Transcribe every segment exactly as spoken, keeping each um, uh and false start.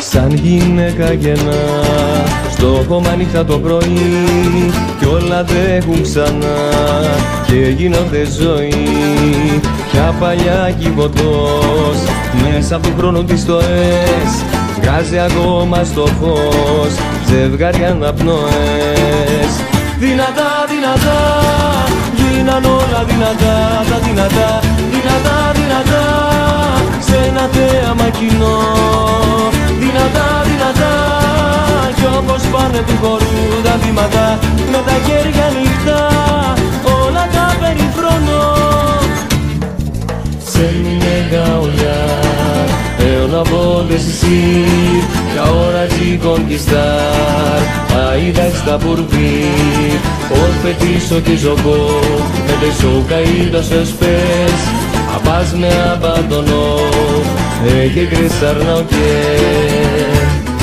σαν γυναίκα γεννά. Στο χώμα νύχτα το πρωί κι όλα τρέχουν ξανά και γίνονται ζωή. Πια παλιά κυβωτός μέσα από του χρόνου τις στοές βγάζει ακόμα στο φως ζευγάρι αναπνοές. Δυνατά, δυνατά, γίναν όλα δυνατά, τα δυνατά, δυνατά, δυνατά, σε ένα θέαμα κοινό. Δυνατά, δυνατά, κι όπως πάνε του χορού τα βήματα με τα χέρια ανοιχτά όλα τα περιφρονώ. Σε μια ολιά αιώνα βόλτες εσύ la hora de conquistar Aida está por vir O feitiço que jogou me deixou caído aos seus pés. A paz me abandonou e regressar não quer.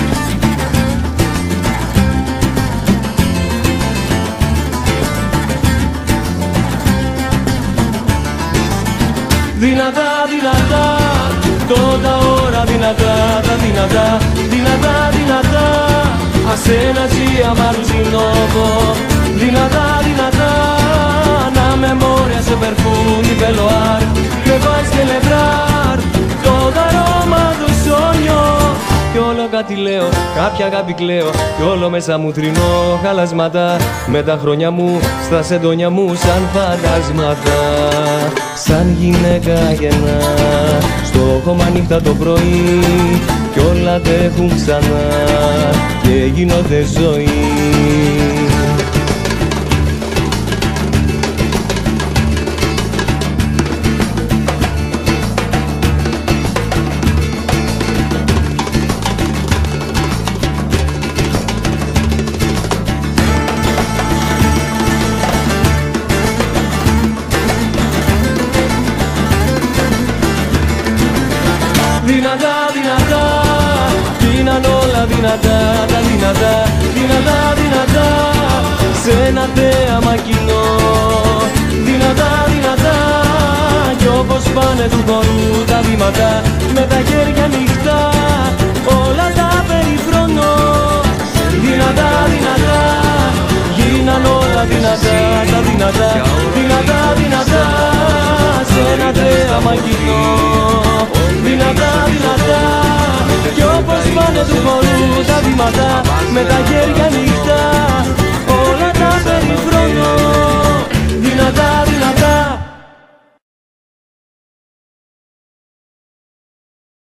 Δυνατά, δυνατά, toda hora δυνατά, τα δυνατά, δυνατά, δυνατά, ασένα zi amar de novo. Δυνατά, δυνατά, na memoria seu perfume pelo ar me faz celebrar todo aroma do sonho. Κι όλο κάτι λέω, κάποια αγάπη κλαίω κι όλο μέσα μου τρινώ χαλασμάτα με τα χρόνια μου στα σεντόνια μου σαν φαντάσματα. Σαν γυναίκα γεννά στο χώμα νύχτα το πρωί κι όλα τρέχουν ξανά και γίνονται ζωή. Δυνατά, δυνατά, γίναν όλα δυνατά, τα δυνατά, δυνατά, δυνατά, σε ένα θέαμα κοινό. Δυνατά, δυνατά, κι όπως πάνε του χορού τα βήματα με τα χέρια ανοιχτά όλα τα περιφρονώ. Δυνατά, δυνατά, γίναν όλα δυνατά, τα δυνατά, δυνατά, δυνατά, σε ένα θέαμα κοινό. Δυνατά, δυνατά, κι όπως πάνε του χορού τα βήματα με τα χέρια